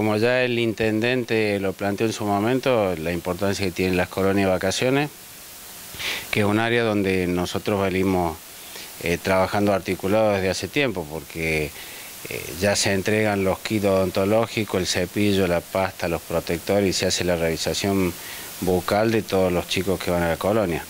Como ya el intendente lo planteó en su momento, la importancia que tienen las colonias de vacaciones, que es un área donde nosotros venimos trabajando articulado desde hace tiempo, porque ya se entregan los kits odontológicos, el cepillo, la pasta, los protectores y se hace la revisación bucal de todos los chicos que van a la colonia.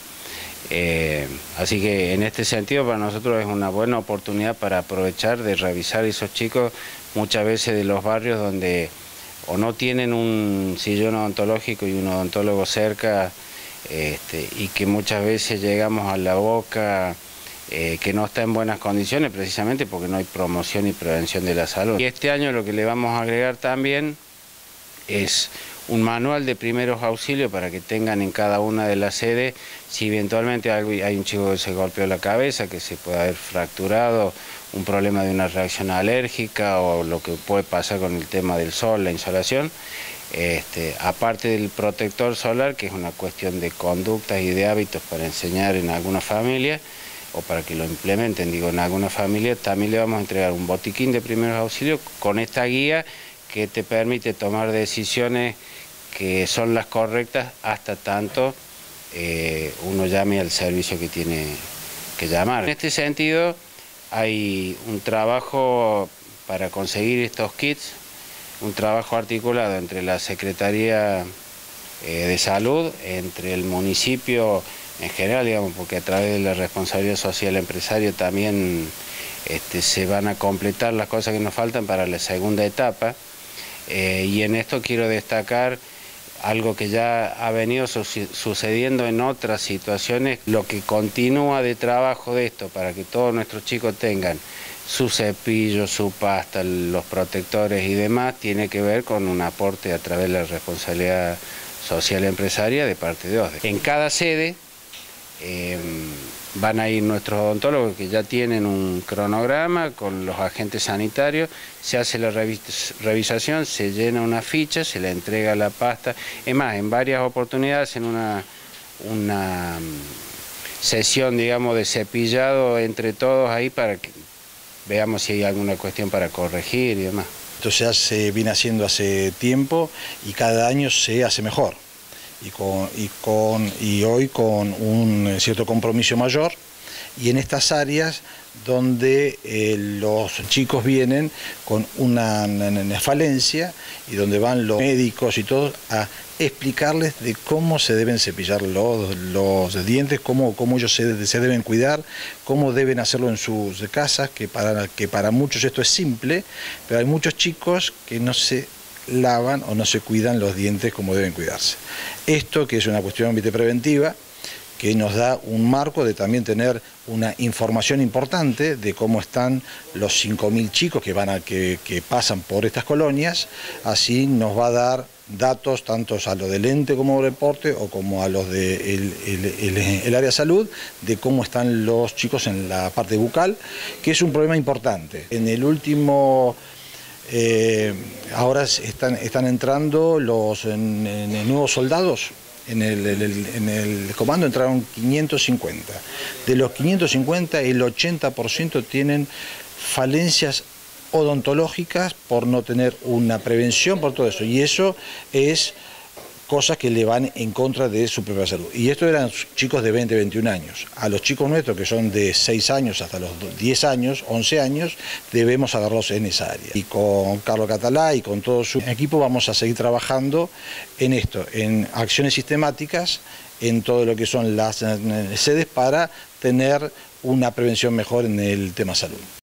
Así que en este sentido para nosotros es una buena oportunidad para aprovechar de revisar a esos chicos muchas veces de los barrios donde o no tienen un sillón odontológico y un odontólogo cerca, y que muchas veces llegamos a La Boca que no está en buenas condiciones precisamente porque no hay promoción y prevención de la salud. Y este año lo que le vamos a agregar también es un manual de primeros auxilios para que tengan en cada una de las sedes, si eventualmente hay un chico que se golpeó la cabeza, que se puede haber fracturado, un problema de una reacción alérgica o lo que puede pasar con el tema del sol, la insolación, aparte del protector solar, que es una cuestión de conductas y de hábitos para enseñar en alguna familia, o para que lo implementen, digo, en alguna familia, también le vamos a entregar un botiquín de primeros auxilios con esta guía que te permite tomar decisiones que son las correctas hasta tanto uno llame al servicio que tiene que llamar. En este sentido hay un trabajo para conseguir estos kits, un trabajo articulado entre la Secretaría de Salud, entre el municipio en general, digamos, porque a través de la responsabilidad social empresaria también se van a completar las cosas que nos faltan para la segunda etapa. Y en esto quiero destacar algo que ya ha venido sucediendo en otras situaciones, lo que continúa de trabajo de esto para que todos nuestros chicos tengan su cepillo, su pasta, los protectores y demás, tiene que ver con un aporte a través de la responsabilidad social empresaria de parte de OSDE. En cada sede van a ir nuestros odontólogos que ya tienen un cronograma con los agentes sanitarios, se hace la revisación, se llena una ficha, se le entrega la pasta. Es más, en varias oportunidades en una sesión, digamos, de cepillado entre todos ahí para que veamos si hay alguna cuestión para corregir y demás. Esto se viene haciendo hace tiempo y cada año se hace mejor. Y hoy con un cierto compromiso mayor, y en estas áreas donde los chicos vienen con una falencia y donde van los médicos y todos a explicarles de cómo se deben cepillar los dientes, cómo ellos se deben cuidar, cómo deben hacerlo en sus casas, que para muchos esto es simple, pero hay muchos chicos que no se lavan o no se cuidan los dientes como deben cuidarse. Esto, que es una cuestión preventiva, que nos da un marco de también tener una información importante de cómo están los 5.000 chicos que pasan por estas colonias, así nos va a dar datos tanto a los del ente como deporte o como a los del área salud, de cómo están los chicos en la parte bucal, que es un problema importante. En el último ahora están entrando los nuevos soldados. En el comando entraron 550. De los 550, el 80% tienen falencias odontológicas por no tener una prevención, por todo eso. Y eso es cosas que le van en contra de su propia salud. Y esto eran chicos de 20, 21 años. A los chicos nuestros, que son de 6 años hasta los 10 años, 11 años, debemos agarrarlos en esa área. Y con Carlos Catalá y con todo su equipo vamos a seguir trabajando en esto, en acciones sistemáticas, en todo lo que son las sedes para tener una prevención mejor en el tema salud.